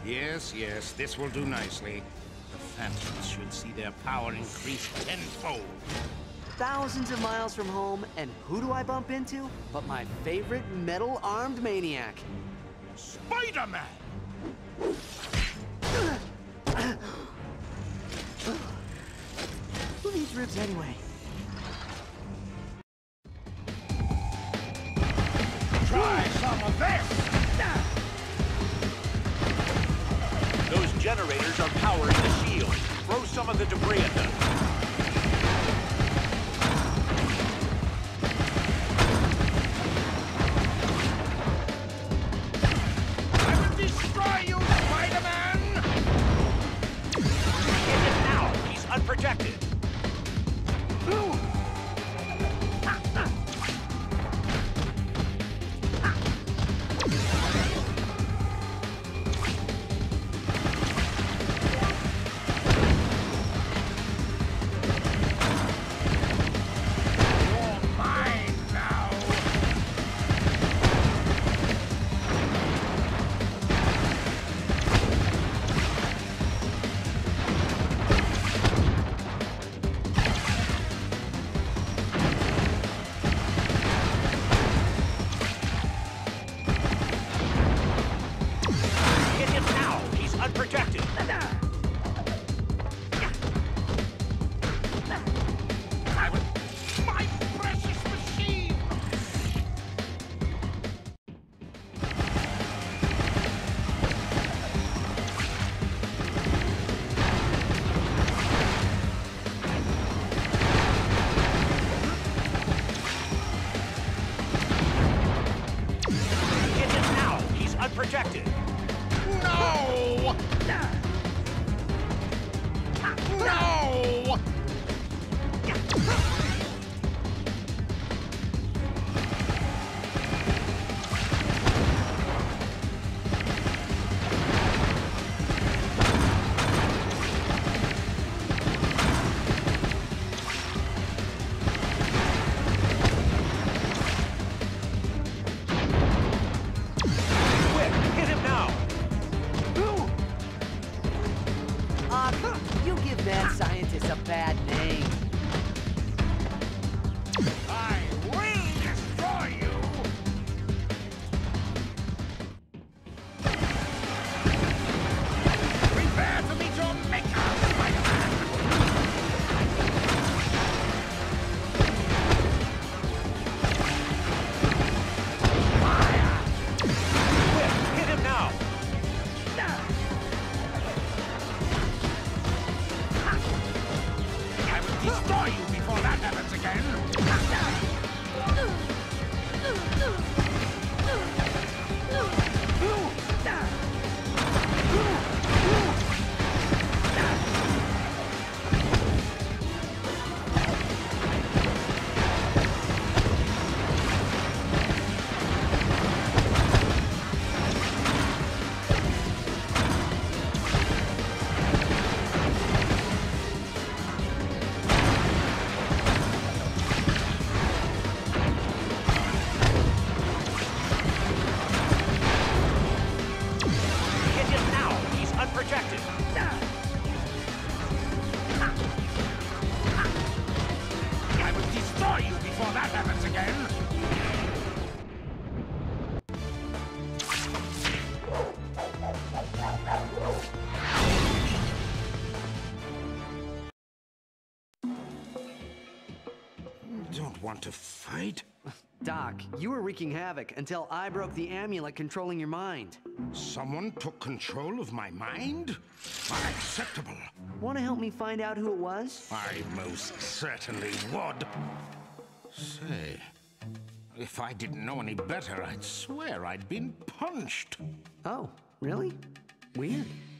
Yes, yes, this will do nicely. The Phantoms should see their power increase tenfold. Thousands of miles from home, and who do I bump into but my favorite metal-armed maniac? Spider-Man! Who needs ribs anyway? Try some of this! Those generators are powering the shield. Throw some of the debris at them. I will destroy you, Spider-Man! Hit him now! He's unprotected. Unprotected. My precious machine! Hit him now! He's unprotected. No! No! Quick, hit him now! You give that scientist a bad name. I will destroy you! Prepare to meet your maker, Spider-Man! Fire! Quick, hit him now! I will destroy you before that happens again! Hit him now! He's unprotected. I will destroy you before that happens again! Don't want to fight? Doc, you were wreaking havoc until I broke the amulet controlling your mind. Someone took control of my mind? Unacceptable. Want to help me find out who it was? I most certainly would. Say, if I didn't know any better, I'd swear I'd been punched. Oh, really? Weird.